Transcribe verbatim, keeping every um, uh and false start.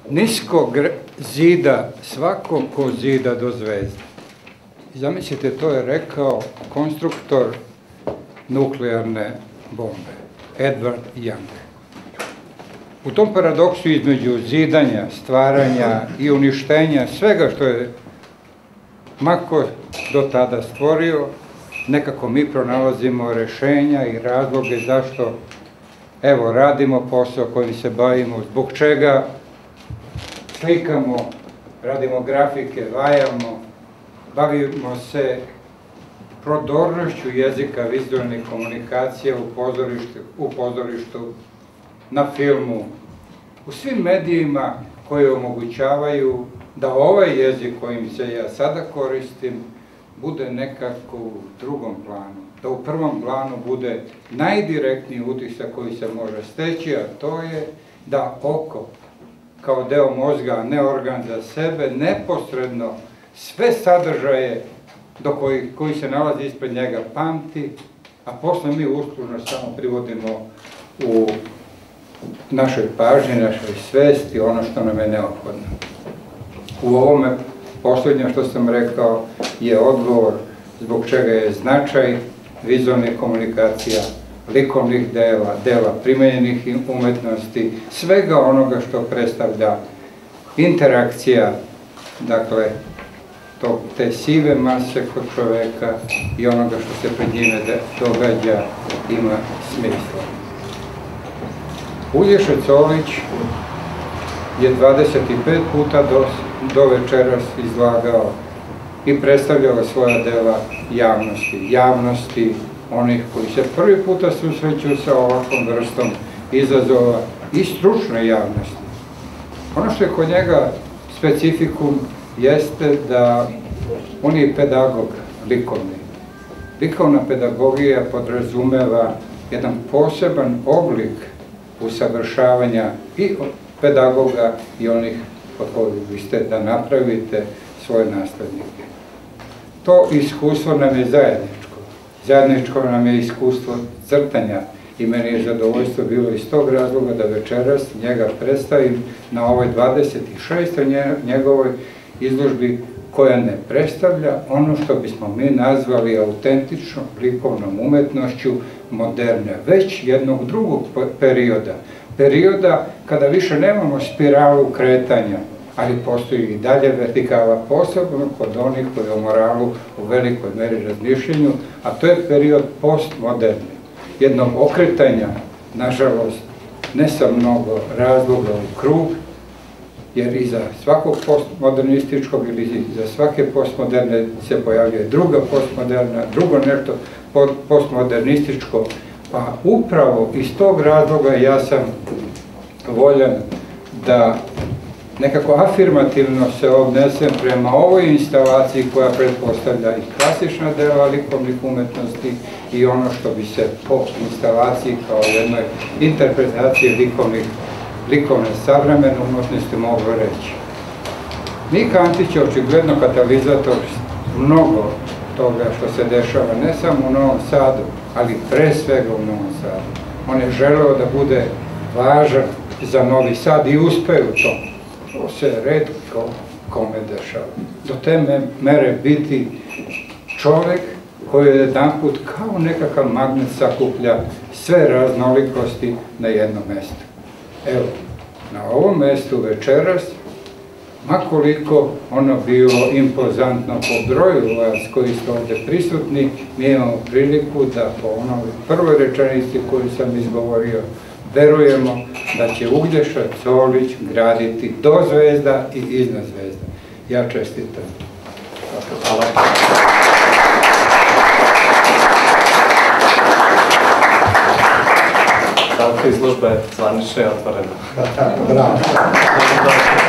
niskog zida svako ko zida do zvezde. Zamislite, to je rekao konstruktor nuklearne bombe, Edward Young. U tom paradoksu između zidanja, stvaranja i uništenja svega što je Mako do tada stvorio, nekako mi pronalazimo rešenja i razloge zašto, evo, radimo posao kojim se bavimo, zbog čega slikamo, radimo grafike, vajamo, bavimo se prodornošću jezika, vizualnih komunikacija u pozorištu, u pozorištu, na filmu, u svim medijima koji omogućavaju da ovaj jezik kojim se ja sada koristim bude nekako u drugom planu, da u prvom planu bude najdirektniji utisak koji se može steći, a to je da oko, kao deo mozga, ne organ za sebe, neposredno sve sadržaje do koji, koji se nalazi ispred njega pamti, a posle mi uslužno samo privodimo u našoj pažnji, našoj svesti, ono što nam je neophodno. U ovome poslednje što sam rekao je odgovor zbog čega je značaj vizualnih komunikacija, likovnih dela, dela primenjenih umetnosti, svega onoga što predstavlja interakcija, dakle, te sive mase kod čoveka i onoga što se pred njime događa ima smisla. Uglješa Colić je dvadeset pet puta do večeras izlagao i predstavljao svoja dela javnosti, javnosti onih koji se prvi puta susreću sa ovakvom vrstom izazova i stručne javnosti. Ono što je kod njega specifikum jeste da on je pedagog likovni. Likovna pedagogija podrazumeva jedan poseban oblik usavršavanja i pedagoga i onih od kojih biste da napravite svoje naslednike. To iskustvo nam je zajedničko. Zajedničko nam je iskustvo crtanja i meni je zadovoljstvo bilo iz tog razloga da večeras njega predstavim na ovoj dvadeset šestoj njegovoj izložbi koja ne predstavlja ono što bismo mi nazvali autentičnom likovnom umetnošću moderne, već jednog drugog perioda. Perioda kada više nemamo spiralu kretanja, ali postoji i dalje vertikala, posebno kod onih koji o moralu u velikoj meri razmišljenju, a to je period postmoderni. Jednog okretanja, nažalost, ne sa mnogo razloga u krug, jer iza svakog postmodernističkog ili za svake postmoderne se pojavljuje druga postmoderna, drugo nešto postmodernističko, pa upravo iz tog razloga ja sam voljan da nekako afirmativno se odnesem prema ovoj instalaciji koja pretpostavlja i klasična dela likovnih umetnosti i ono što bi se po instalaciji kao jednoj interpretaciji likovnih likovne savremene umetnosti moglo reći. Mika Antić je očigledno katalizator mnogo toga što se dešava, ne samo u Novom Sadu, ali pre svega u Novom Sadu. On je želeo da bude važan za Novi Sad i uspeo u tom. To se retko kome dešava. Do te mere biti čovek koji je jedan put kao nekakav magnet sakuplja sve raznolikosti na jednom mestu. Evo, na ovom mestu večeras, makoliko ono bilo impozantno po broju vas koji ste ovde prisutni, mi imamo priliku da po onoj prvoj rečenici koju sam izgovorio, verujemo da će Uglješa Colić graditi do zvezda i iznad zvezda. Ja čestitam. Hvala. Stavka izložbe zvanična je otvorena. Bravo.